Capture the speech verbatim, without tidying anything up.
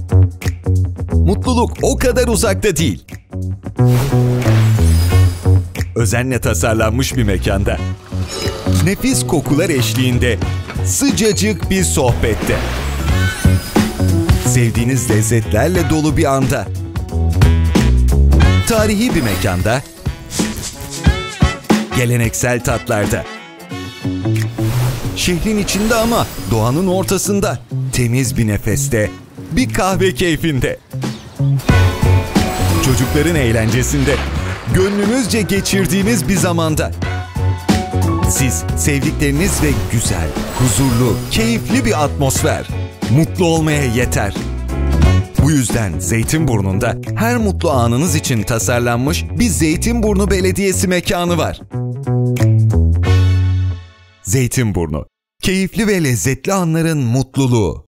Mutluluk o kadar uzakta değil. Özenle tasarlanmış bir mekanda, nefis kokular eşliğinde, sıcacık bir sohbette, sevdiğiniz lezzetlerle dolu bir anda, tarihi bir mekanda, geleneksel tatlarda, şehrin içinde ama doğanın ortasında, temiz bir nefeste, bir kahve keyfinde, çocukların eğlencesinde, gönlünüzce geçirdiğiniz bir zamanda. Siz, sevdikleriniz ve güzel, huzurlu, keyifli bir atmosfer. Mutlu olmaya yeter. Bu yüzden Zeytinburnu'nda her mutlu anınız için tasarlanmış bir Zeytinburnu Belediyesi mekanı var. Zeytinburnu, keyifli ve lezzetli anların mutluluğu.